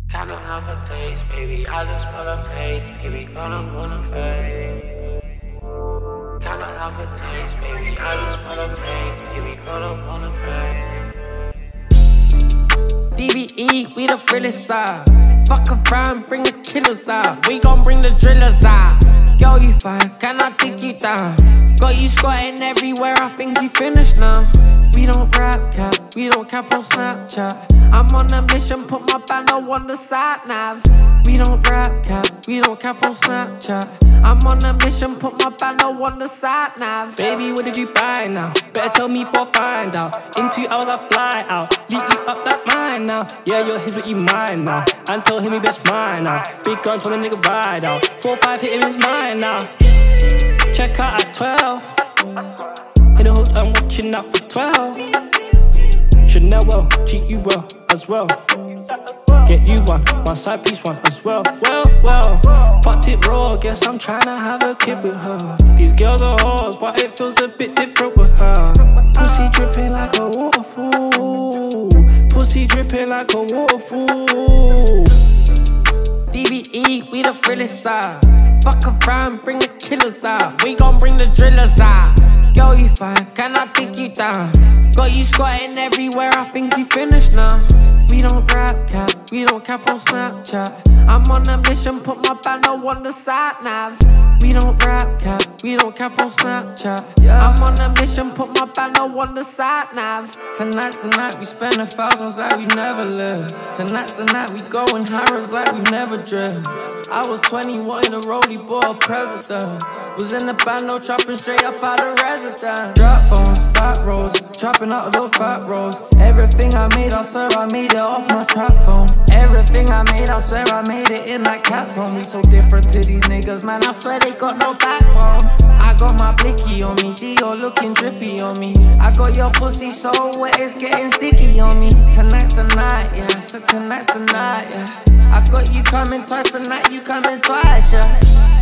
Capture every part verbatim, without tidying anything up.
Kinda have a taste, baby. I just wanna fade, baby. Gonna wanna fade. Kinda have a taste, baby. I just wanna fade, baby. Gonna wanna fade. D B E, we the realest side. Fuck around, bring the killers out. We gon' bring the drillers out. Yo, you fine, can I take you down? Got you squatting everywhere, I think you finished now. We don't rap cap, we don't cap on Snapchat. I'm on a mission, put my banner on the side nav. We don't rap cap, we don't cap on Snapchat. I'm on a mission, put my banner on the side nav. Baby, what did you buy now? Better tell me for find out. In two hours I fly out. Lead you up that mine now. Yeah, you're his, but you mine now. And tell him he best mine now. Big guns when the nigga ride out. Four five hit him, is mine now. Check out at twelve. In the hood, I'm watching out for twelve. Chanel well, treat you well as well. Get you one, my side piece one as well. Well, well, fucked it raw, guess I'm tryna have a kid with her. These girls are whores, but it feels a bit different with her. Pussy dripping like a waterfall. Pussy dripping like a waterfall. D B E, we the realest side. Fuck around, bring the killers out. We gon' bring the drillers out. Yo, you fine, can I take you down? Got you squatting everywhere, I think you finished now. We don't rap cap, we don't cap on Snapchat. I'm on a mission, put my banner on the side nav. We don't rap cap, we don't cap on Snapchat. I'm on a mission, put my banner on the side nav. Tonight's the night we spending thousands like we never lived. Tonight's the night we going Harrods like we never drilled. I was twenty-one in a rollie, boy, a president. Was in the bando, chopping straight up out of residence. Drop phones, back roads, chopping out of those back roads. Everything I made, I swear I made it off my trap phone. Everything I made, I swear I made it in that cat song. We so different to these niggas, man, I swear they got no backbone. I got my blicky on me, Dio looking drippy on me. I got your pussy so wet, it's getting sticky on me. Tonight's the night, yeah, so tonight's the night, yeah. I got you coming twice tonight, you coming twice, yeah.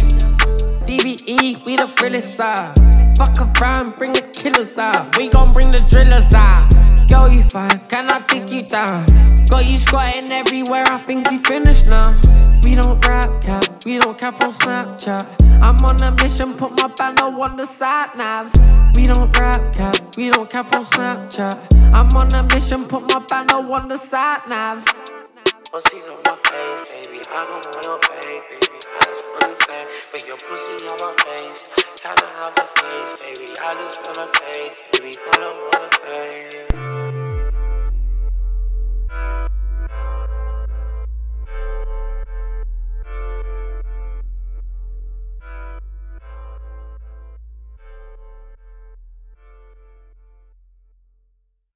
D B E, we the realest side. Fuck around, bring the killers out. We gon' bring the drillers out. Yo, you fine, can I take you down? Got you squatting everywhere, I think you finished now. We don't rap cap, we don't cap on Snapchat. I'm on a mission, put my banner on the side nav. We don't rap cap, we don't cap on Snapchat. I'm on a mission, put my banner on the side nav. Pussy's on my face, baby, I don't wanna pay, baby, I just wanna say, but your pussy on my face, kinda have a taste, baby, I just wanna fade, baby, I don't wanna pay.